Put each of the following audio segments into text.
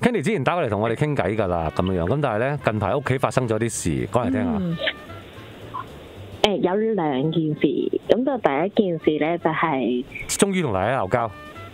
Candy 之前打過嚟同我哋傾偈㗎啦，咁樣咁，但係咧近排屋企發生咗啲事，講嚟聽下。 有兩件事，咁就第一件事咧就係終於同奶奶鬧交，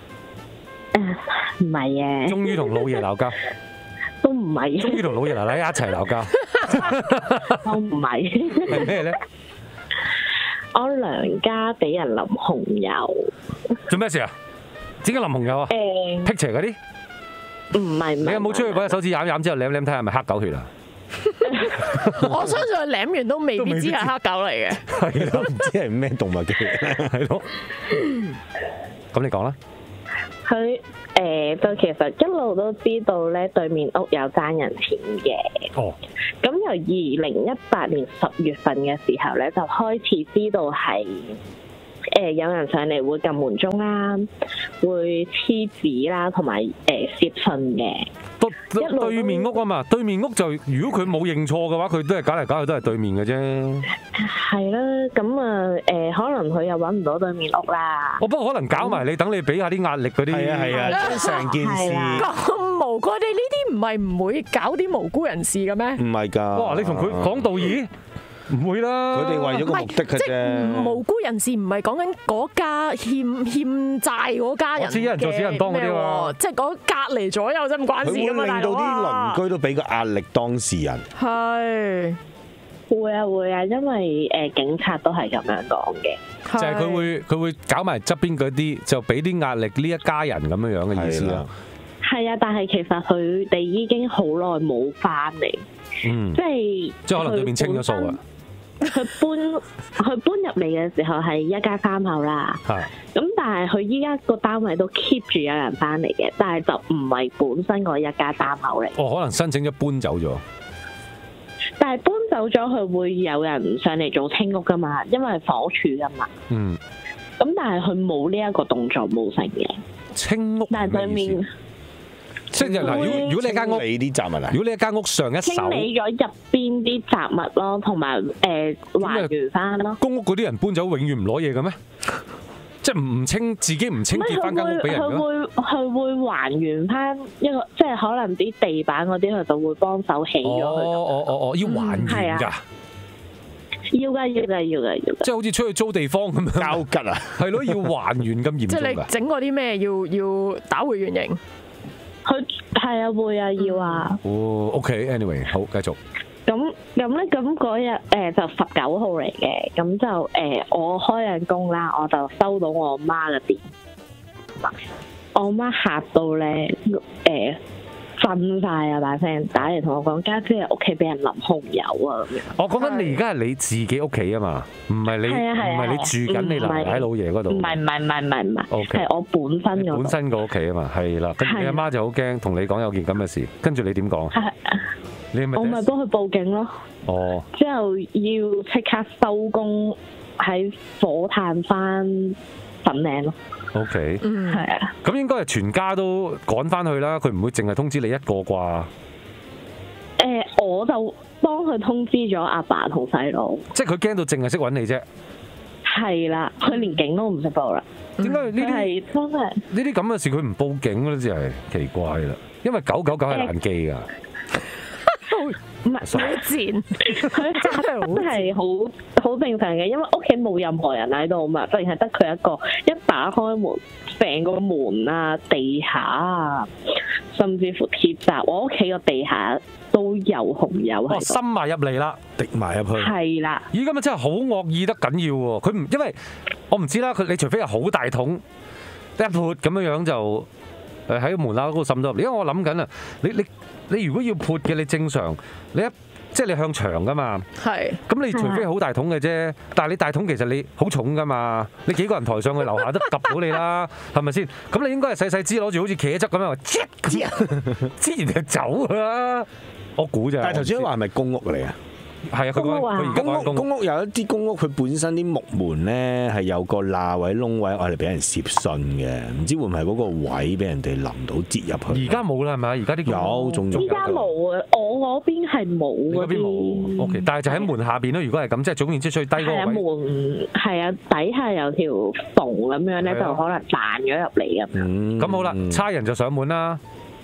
唔係嘅， 終於同老爺鬧交， 都唔係， 終於同老爺奶奶一齊鬧交， 都唔係。 係咩咧？ 我娘家俾人淋紅油， 做咩事啊？點解淋紅油啊？辟邪嗰啲？ 唔係， 你有冇出去嗰隻手指舐舐之後舐舐睇係咪黑狗血啊？ 我相信佢舐完都未必知係黑狗嚟嘅， 係咯， 唔知係咩動物嘅， 係咯。咁你講啦。 佢就其實一路都知道咧，對面屋有爭人錢嘅。 哦。 咁由2018年10月份嘅時候咧，就開始知道係有人上嚟會撳門鐘啦，會黐紙啦，同埋攝信嘅。 對面屋啊嘛，對面屋就如果佢冇認錯嘅話，佢都係搞嚟搞去都係對面嘅啫。 係啦，咁啊可能佢又揾唔到對面屋啦。 不過可能搞埋你，等你俾下啲壓力嗰啲。 係啊，成件事咁無辜，佢哋呢啲唔係唔會搞啲無辜人士嘅咩？ 唔係㗎。 哇！你同佢講道義？唔會啦， 佢哋為咗個目的嘅啫。 無辜人士唔係講緊嗰家欠債嗰家人， 我知一人做死人當嗰啲喎， 即係嗰隔離左右真唔關事㗎嘛，大佬啊！ 佢會令到啲鄰居都俾個壓力當事人。 係會啊，因為警察都係咁樣講嘅， 就係佢會搞埋側邊嗰啲，就俾啲壓力呢一家人咁樣樣嘅意思啦。 係啊，但係其實佢哋已經好耐冇翻嚟，即係可能對面清咗數啊。 佢搬入嚟嘅時候係一家三口啦，咁但係佢依家個單位都 keep 住有人翻嚟嘅，但係就唔係本身嗰一家三口嚟。 可能申請咗搬走咗。 但係搬走咗，佢會有人上嚟做清屋噶嘛，因為係房屋署噶嘛。咁但係佢冇呢一個動作冇成嘅。 清屋， 但係對面。 即係嗱，如果你間屋， 啲雜物啊， 如果你間屋上一手清理咗入邊啲雜物咯，同埋還原翻咯。 公屋嗰啲人搬走永遠唔攞嘢嘅咩？即係唔清自己唔清潔翻間屋俾人嘅。 佢會還原翻一個，即係可能啲地板嗰啲，佢就會幫手起咗佢。 要還原㗎。 要㗎， 即係好似出去租地方咁樣。 交吉啊！ 係咯，要還原咁嚴重㗎。 即係你整過啲咩？要打回原形。 佢係啊，會啊，要啊。 OK，anyway，好，繼續。 咁咧，咁嗰日就19號嚟嘅，咁就我開緊工啦，我就收到我媽嘅電話，我媽嚇到咧震晒啊！大聲打嚟同我講，家姐喺屋企俾人淋紅油啊咁樣。 我講緊你而家係你自己屋企啊嘛，唔係你住緊你奶奶老爺嗰度。唔係。OK，係我本身嗰度。 本身個屋企啊嘛，係啦。跟住你阿媽就好驚，同你講有件咁嘅事，跟住你點講？我咪幫佢報警咯。之後要即刻收工喺火炭翻粉嶺咯。OK，係啊。咁應該係全家都趕翻去啦，佢唔會淨係通知你一個啩？我就幫佢通知咗阿爸同細佬。即係佢驚到淨係識揾你啫。係啦，佢連警都唔識報啦。點解呢啲係真係呢啲咁嘅事佢唔報警咧？真係奇怪啦。因為999係難記㗎。唔係好賤，佢真係好正常嘅，因為屋企冇任何人喺度嘛，突然係得佢一個，一打開門，成個門啊、地下啊，甚至乎鐵閘，我屋企個地下都有紅油喺度。滲埋入嚟啦，滴埋入去。係啦。咦，咁啊真係好惡意得緊要喎！佢唔因為我唔知啦，你除非係好大桶一潑咁樣就喺門口嗰度滲咗入嚟，因為我諗緊啊，你如果要潑嘅，你正常即係你向牆噶嘛。係。咁你除非好大桶嘅啫，但係你大桶其實你好重噶嘛，你幾個人抬上去樓下都揼到你啦，係咪先？咁你應該係細細支攞住好似茄汁咁樣，擠完就走啦。我估咋。但係頭先話係咪公屋嚟啊？係啊，佢而家公屋有一啲公屋，佢本身啲木門咧係有個罅位窿位，我哋俾人攝信嘅，唔知會唔係嗰個位俾人哋淋到擠入去？而家冇啦，係咪啊？而家啲有，仲有。而家冇啊，我嗰邊係冇嗰啲。冇 ，OK， 但係就喺門下邊咯。如果係咁，即係總言之最低嗰個位。係啊，門係啊，底下有條縫咁樣咧，就可能彈咗入嚟咁樣。咁好啦，差人就上門啦。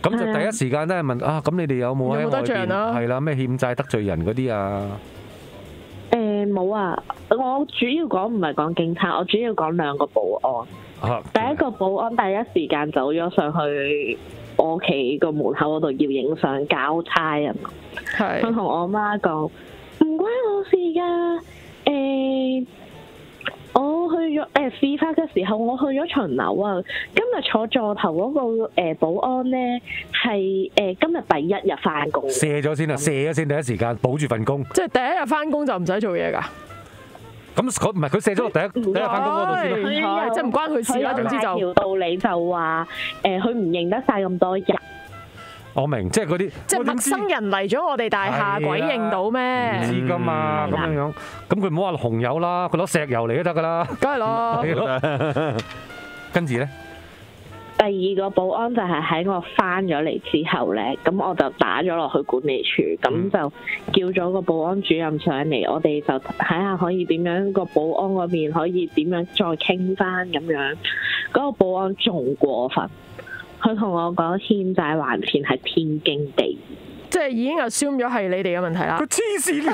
咁就第一時間都係問啊，咁你哋有冇喺外邊係啦咩欠債得罪人嗰啲啊？ 冇啊！我主要講唔係講警察，我主要講2個保安。第一個保安第一時間走咗上去我屋企個門口嗰度要影相交差啊嘛。佢同我媽講唔關我事㗎。我去咗事發嘅時候，我去咗巡樓啊。今日坐座頭嗰個保安咧係今日第一日翻工。 卸咗先啊！卸咗先，第一時間保住份工。 即係第一日翻工就唔使做嘢㗎。咁唔係佢卸咗第一日翻工嗰度先， 即係唔關佢事啦。總之就條道理就話佢唔認得晒咁多人。 我明，即係嗰啲即係陌生人嚟咗我哋大廈，鬼認到咩？ 唔知㗎嘛，咁樣，咁佢唔好話紅油啦，佢攞石油嚟都得㗎啦， 梗係咯。 跟住咧， 第2個保安就係喺我翻咗嚟之後咧，咁我就打咗落去管理處，咁就叫咗個保安主任上嚟，我哋就睇下可以點樣個保安嗰邊可以點樣再傾翻咁樣。嗰個保安仲過分。佢同我講欠債還錢係天經地義， 即係已經 assume 咗係你哋嘅問題啦。 佢黐線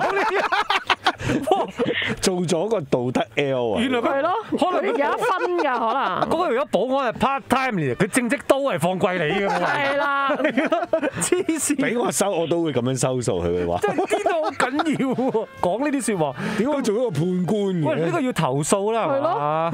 㗎， 做咗個道德 L 啊！ 原來係咯，可能有1分㗎，可能。 嗰個如果保安係 part time 嚟，佢正職都係放貴你㗎嘛。 係啦， 黐線！ 俾我收我都會咁樣收數，佢會話。 真係呢個好緊要喎，講呢啲説話， 點解做一個判官嘅？ 喂，呢個要投訴啦，係嘛？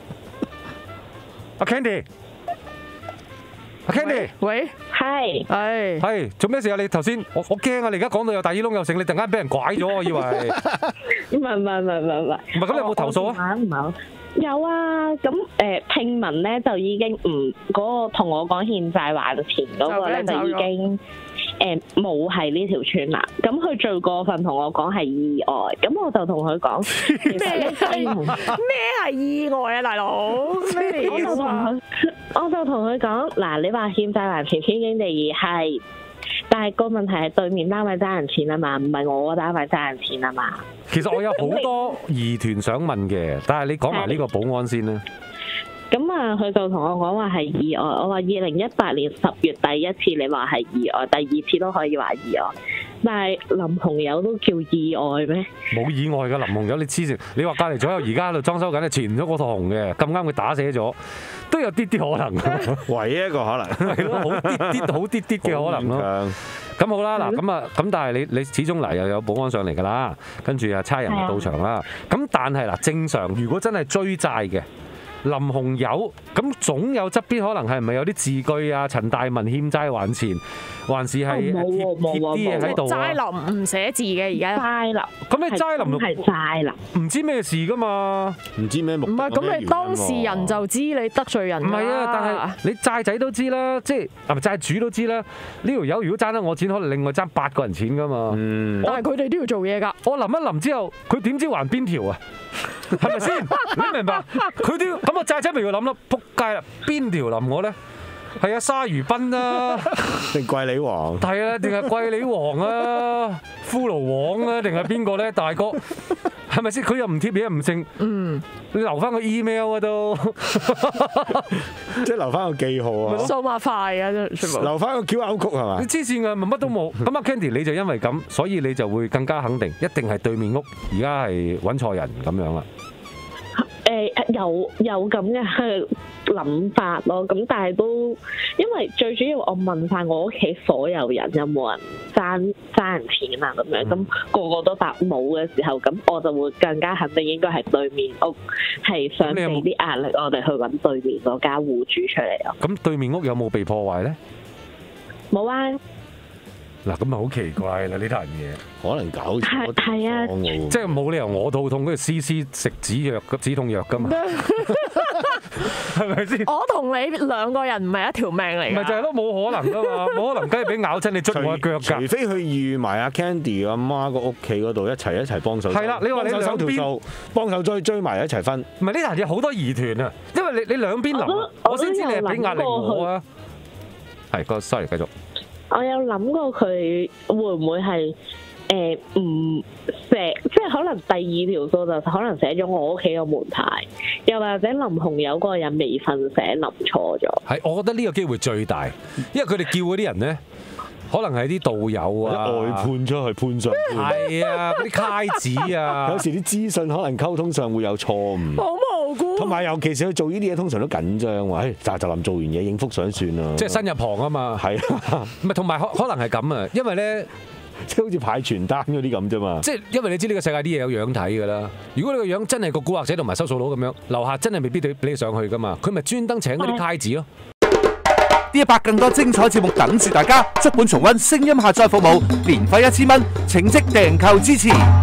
阿 Candy。阿 Candy， 喂， 係做咩事啊？你頭先我驚啊！你而家講到有大耳窿又剩，你突然間俾人拐咗，我以為。 唔係， 唔係咁，你有冇投訴啊？ 唔係，有啊。咁聽聞咧就已經唔嗰個同我講欠債還錢嗰個咧就已經冇係呢條村啦。咁佢最過分同我講係意外，咁我就同佢講咩係意外啊，大佬？咩意外？ 我就同佢講嗱，你話欠債還錢天經地義係，但係個問題係對面單位爭人錢啊嘛，唔係我個單位爭人錢啊嘛。 其實我有好多疑團想問嘅，但係你講埋呢個保安先啦。 咁啊，佢就同我講話係意外。我話2018年10月第一次你話係意外，第2次都可以話意外，但係林紅友都叫意外咩？冇意外㗎，林紅友你黐線！你話隔離左右而家喺度裝修緊，前咗個紅嘅，咁啱佢打死咗，都有啲可能。 唯一一個可能係咯，好啲嘅可能咯。咁好啦，嗱咁但係你始終嚟又有保安上嚟㗎啦，跟住啊差人到場啦。咁但係嗱，正常如果真係追債嘅。林紅友咁總有側邊可能係咪有啲字句啊？陳大文欠債還錢，還是係貼啲嘢喺度啊？ 齋林唔寫字嘅而家。齋林咁你齋林係齋林， 唔知咩事噶嘛？ 唔知咩目的？ 唔係咁，你當事人就知你得罪人。 唔係啊，但係你債仔都知啦，即係係咪債主都知啦？呢條友如果爭得我錢，可能另外爭8個人錢噶嘛。 但係佢哋都要做嘢㗎。 我臨一臨之後，佢點知還邊條啊？係咪先？你明白？佢都要咁啊！債仔咪要諗啦，撲街啦！邊條冧我咧？係啊，鯊魚賓啦， 定貴利王？ 係啊，定係貴利王啊，骷髏王啊，定係邊個咧？大哥係咪先？佢又唔貼嘢唔剩，你留翻個 email 啊都， 即係留翻個記號啊， 數碼快啊， 留翻個 QR code 係嘛？ 你黐線㗎，咪乜都冇。咁阿 Candy 你就因為咁，所以你就會更加肯定，一定係對面屋而家係揾錯人咁樣啦。 有咁嘅諗法咯，咁但係都因為最主要我問晒我屋企所有人有冇人爭人錢啊咁樣，咁個個都答冇嘅時候，咁我就會更加肯定應該係對面屋係想俾啲壓力我哋去揾對面嗰家戶主出嚟咯。 咁對面屋有冇被破壞咧？ 冇啊。 嗱，咁咪好奇怪啦！呢單嘢可能搞錯， 係啊， 即係冇理由我肚痛，跟住絲食止痛藥噶嘛，係咪先？ 我同你2個人唔係一條命嚟㗎， 咪就係咯，冇可能噶嘛，冇可能梗係俾咬親你捽我腳㗎。 除非佢預埋阿 Candy 阿媽個屋企嗰度一齊幫手。 係啦，你話你兩邊幫手追埋一齊分。 唔係呢單嘢好多疑團啊，因為你兩邊諗，我先知你係俾壓力我啊。係，sorry，繼續。 我有諗過佢會唔會係唔寫，即係可能第二條數就可能寫咗我屋企個門牌，又或者淋紅油嗰個人未瞓醒淋錯咗。 係，我覺得呢個機會最大，因為佢哋叫嗰啲人咧，可能係啲導遊啊， 外判出去判上判。 係啊，嗰啲楷子啊， 有時啲資訊可能溝通上會有錯誤。 好無辜。 同埋尤其是佢做呢啲嘢，通常都緊張喎。就臨做完嘢影幅相算啦。 即係新入行啊嘛。係啊，唔係同埋可能係咁啊，因為咧。 即係好似派傳單嗰啲咁啫嘛。 即係因為你知呢個世界啲嘢有樣睇㗎啦。如果你個樣真係個古惑仔同埋收數佬咁樣，樓下真係未必俾你上去㗎嘛。佢咪專登請嗰啲楷子咯。 D100更多精彩節目等住大家，足本重溫聲音下載服務，年費1000蚊，請即訂購支持。